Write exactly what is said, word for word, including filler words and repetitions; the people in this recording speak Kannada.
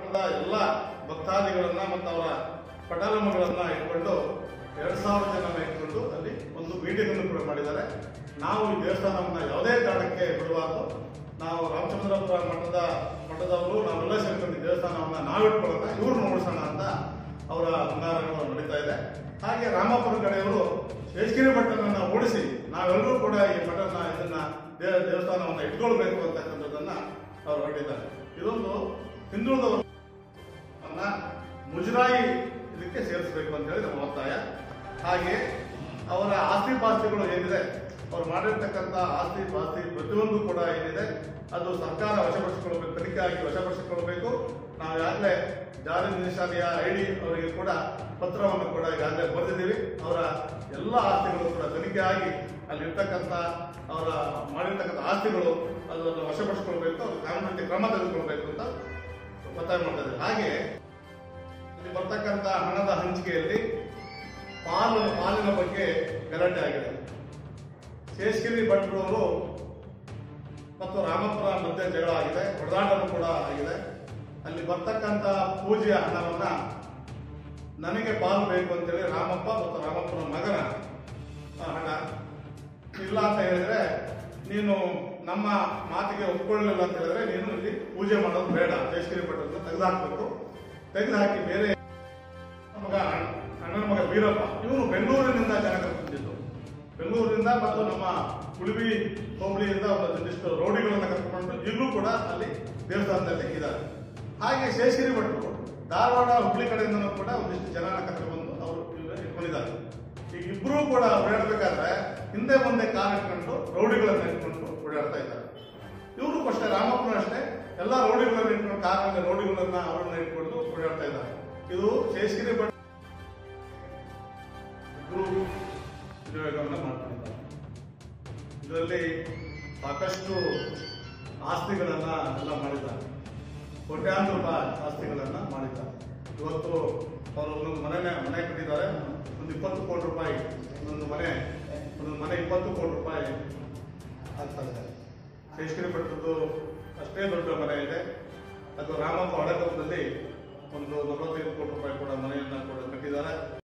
ಎಲ್ಲ ಭಕ್ತಾದಿಗಳನ್ನ ಮತ್ತು ಅವರ ಪಟಾಲಮ್ಮಗಳನ್ನ ಇಟ್ಕೊಂಡು ಎರಡ್ ಸಾವಿರ ಜನ ಇಟ್ಕೊಂಡು ಅಲ್ಲಿ ಒಂದು ಮೀಟಿಂಗ್ ಅನ್ನು ಕೂಡ ಮಾಡಿದ್ದಾರೆ. ನಾವು ಈ ದೇವಸ್ಥಾನವನ್ನ ಯಾವುದೇ ಕಾರಣಕ್ಕೆ ಬಿಡಬಾರ್ದು. ನಾವು ರಾಮಚಂದ್ರಪುರ ಮಠದ ಮಠದವರು ನಾವೆಲ್ಲ ಸೇರ್ಕೊಂಡು ದೇವಸ್ಥಾನವನ್ನ ನಾವಿಟ್ಕೊಳ್ಳೋಣ, ಇವ್ರು ನೋಡಿಸೋಣ ಅಂತ ಅವರ ಹುನ್ನಾರಗಳು ನಡೀತಾ ಇದೆ. ಹಾಗೆ ರಾಮಾಪುರ ಕಡೆಯವರು ಶೇಷಗಿರಿ ಮಠನನ್ನ ಓಡಿಸಿ ನಾವೆಲ್ಲರೂ ಕೂಡ ಈ ಮಠನ ಇದನ್ನ ದೇವಸ್ಥಾನವನ್ನ ಇಟ್ಕೊಳ್ಬೇಕು ಅಂತಕ್ಕಂಥದ್ದನ್ನ ಅವರು ಹೊರಟಿದ್ದಾರೆ. ಇದೊಂದು ಹಿಂದುಳಿದವರನ್ನ ಮುಜರಾಯಿ ಇದಕ್ಕೆ ಸೇರಿಸಬೇಕು ಅಂತ ಹೇಳಿ ನಮ್ಮ ಒತ್ತಾಯ. ಹಾಗೆ ಅವರ ಆಸ್ತಿ ಪಾಸ್ತಿಗಳು ಏನಿದೆ, ಅವ್ರು ಮಾಡಿರ್ತಕ್ಕಂಥ ಆಸ್ತಿ ಪಾಸ್ತಿ ಪ್ರತಿಯೊಂದು ಕೂಡ ಏನಿದೆ ಅದು ಸರ್ಕಾರ ವಶಪಡಿಸಿಕೊಳ್ಬೇಕು, ತನಿಖೆ ಆಗಿ ವಶಪಡಿಸಿಕೊಳ್ಬೇಕು. ನಾವು ಈಗಾಗಲೇ ಜಾರಿ ನಿರ್ದೇಶನಾಲಯ ಐಡಿ ಅವರಿಗೆ ಕೂಡ ಪತ್ರವನ್ನು ಕೂಡ ಈಗಾಗಲೇ ಬರೆದಿದ್ದೀವಿ. ಅವರ ಎಲ್ಲ ಆಸ್ತಿಗಳು ಕೂಡ ತನಿಖೆ ಆಗಿ ಅಲ್ಲಿರ್ತಕ್ಕಂಥ ಅವರ ಮಾಡಿರ್ತಕ್ಕಂಥ ಆಸ್ತಿಗಳು ಅದನ್ನು ವಶಪಡಿಸಿಕೊಳ್ಬೇಕು, ಅದು ಕಾನೂನಿನ ಕ್ರಮ ತೆಗೆದುಕೊಳ್ಬೇಕು ಅಂತ ಒತ್ತಾಯ ಮಾಡ್ತಾ ಇದ್ದಾರೆ. ಹಾಗೆ ಇಲ್ಲಿ ಬರ್ತಕ್ಕಂಥ ಹಣದ ಹಂಚಿಕೆಯಲ್ಲಿ ಪಾಲು ಪಾಲಿನ ಬಗ್ಗೆ ಗಲಾಟೆ ಆಗಿದೆ. ಶೇಷಗಿರಿ ಭಟ್ರವರು ಮತ್ತು ರಾಮಪುರ ಮಧ್ಯೆ ಜಗಳ ಆಗಿದೆ, ಹೊಡೆದಾಟನೂ ಕೂಡ ಆಗಿದೆ. ಅಲ್ಲಿ ಬರ್ತಕ್ಕಂಥ ಪೂಜೆಯ ಹಣವನ್ನ ನನಗೆ ಪಾಲು ಬೇಕು ಅಂತೇಳಿ ರಾಮಪ್ಪ ಮತ್ತು ರಾಮಪ್ಪನ ಮಗನ ಹಣ ಇಲ್ಲ ಅಂತ ಹೇಳಿದ್ರೆ, ನೀನು ನಮ್ಮ ಮಾತಿಗೆ ಒಪ್ಕೊಳ್ಳಲಿಲ್ಲ ಅಂತ ಹೇಳಿದ್ರೆ ನೀನು ಇಲ್ಲಿ ಪೂಜೆ ಮಾಡೋದು ಬೇಡ, ಶೇಷಗಿರಿ ಭಟ್ರನ್ನ ತೆಗೆದುಹಾಕಬೇಕು. ತೆಗೆದುಹಾಕಿ ಬೇರೆ ಮಗ ಅಣ್ಣನ ಮಗ ವೀರಪ್ಪ ಇವರು ಬೆಂಗಳೂರಿನಿಂದ ಜನ ಕರ್ಕೊಂಡಿದ್ದು, ಬೆಂಗಳೂರಿನಿಂದ ಮತ್ತು ನಮ್ಮ ಉಳಿವಿ ಹೋಬಳಿಯಿಂದ ಒಂದಿಷ್ಟು ರೌಡಿಗಳನ್ನ ಕರ್ಕೊಂಡು ಇಲ್ಲೂ ಕೂಡ ಅಲ್ಲಿ ದೇವಸ್ಥಾನದಲ್ಲಿ ಇದ್ದಾರೆ. ಹಾಗೆ ಶೇಷಗಿರಿ ಭಟ್ರು ಧಾರವಾಡ ಹುಬ್ಳಿ ಕಡೆಯಿಂದನೂ ಕೂಡ ಒಂದಿಷ್ಟು ಜನ ಕರ್ಕೊಂಡು ಬಂದು ಅವರು ಇಟ್ಕೊಂಡಿದ್ದಾರೆ. ಈಗ ಇಬ್ಬರೂ ಕೂಡ ಓಡಾಡಬೇಕಾದ್ರೆ ಹಿಂದೆ ಮುಂದೆ ಕಾರ್ ಇಟ್ಕೊಂಡು ರೌಡಿಗಳನ್ನ ಇಟ್ಕೊಂಡು ಓಡಾಡ್ತಾ ಇದ್ದಾರೆ. ಇವರು ಅಷ್ಟೇ, ರಾಮಪ್ಪನ ಅಷ್ಟೇ, ಎಲ್ಲ ರೌಡಿಗಳನ್ನ ಇಟ್ಕೊಂಡು ಕಾರಲ್ಲಿ ರೌಡಿಗಳನ್ನ ಅವರನ್ನ ಇಟ್ಕೊಂಡು ಓಡಾಡ್ತಾ ಇದ್ದಾರೆ. ಇದು ಶೇಷಗಿರಿ ಭಟ್ ಉದ್ಯೋಗವನ್ನು ಮಾಡ್ಕೊಂಡಿದ್ದಾರೆ. ಇದರಲ್ಲಿ ಸಾಕಷ್ಟು ಆಸ್ತಿಗಳನ್ನ ಎಲ್ಲ ಮಾಡಿದ್ದಾರೆ, ಕೋಟ್ಯಾಂತರ ರೂಪಾಯಿ ಆಸ್ತಿಗಳನ್ನ ಮಾಡಿದ್ದಾರೆ. ಇವತ್ತು ಅವರು ಒಂದೊಂದು ಮನೆನೇ ಮನೆ ಕಟ್ಟಿದ್ದಾರೆ, ಒಂದು ಇಪ್ಪತ್ತು ಕೋಟಿ ರೂಪಾಯಿ ಒಂದೊಂದು ಮನೆ ಒಂದೊಂದು ಮನೆ ಇಪ್ಪತ್ತು ಕೋಟಿ ರೂಪಾಯಿ ಆಗ್ತಾ ಇದೆ. ಶೇಷಗಿರಿ ಭಟ್ರದ್ದು ಅಷ್ಟೇ ದೊಡ್ಡ ಮನೆ ಇದೆ. ಅದು ರಾಮಪ್ಪ ಹಡಗದಲ್ಲಿ ಒಂದು ನಲವತ್ತೈದು ಕೋಟಿ ರೂಪಾಯಿ ಕೂಡ ಮನೆಯನ್ನ ಕೂಡ ಕಟ್ಟಿದ್ದಾರೆ.